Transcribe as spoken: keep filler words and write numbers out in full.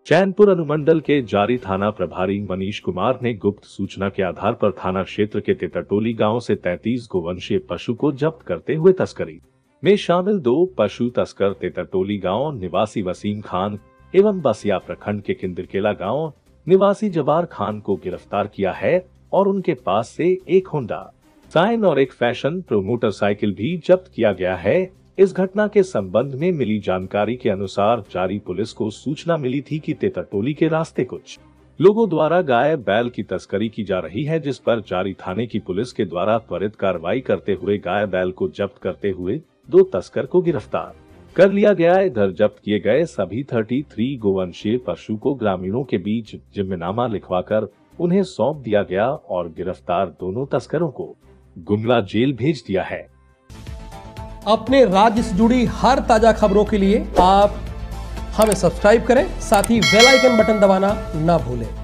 चैनपुर अनुमंडल के जारी थाना प्रभारी मनीष कुमार ने गुप्त सूचना के आधार पर थाना क्षेत्र के तेतरटोली गांव से तैंतीस गोवंशीय पशु को जब्त करते हुए तस्करी में शामिल दो पशु तस्कर तेतरटोली गांव निवासी वसीम खान एवं बसिया प्रखंड के किंदरकेला गांव निवासी जवार खान को गिरफ्तार किया है और उनके पास से एक होंडा साइन और एक फैशन प्रो मोटरसाइकिल भी जब्त किया गया है। इस घटना के संबंध में मिली जानकारी के अनुसार जारी पुलिस को सूचना मिली थी कि तेतरटोली के रास्ते कुछ लोगों द्वारा गाय बैल की तस्करी की जा रही है, जिस पर जारी थाने की पुलिस के द्वारा त्वरित कार्रवाई करते हुए गाय बैल को जब्त करते हुए दो तस्कर को गिरफ्तार कर लिया गया। इधर जब्त किए गए सभी तैंतीस गोवंशीय पशु को ग्रामीणों के बीच जिम्मेनामा लिखवाकर उन्हें सौंप दिया गया और गिरफ्तार दोनों तस्करों को गुमला जेल भेज दिया है। अपने राज्य से जुड़ी हर ताजा खबरों के लिए आप हमें सब्सक्राइब करें, साथ ही बेल आइकन बटन दबाना ना भूलें।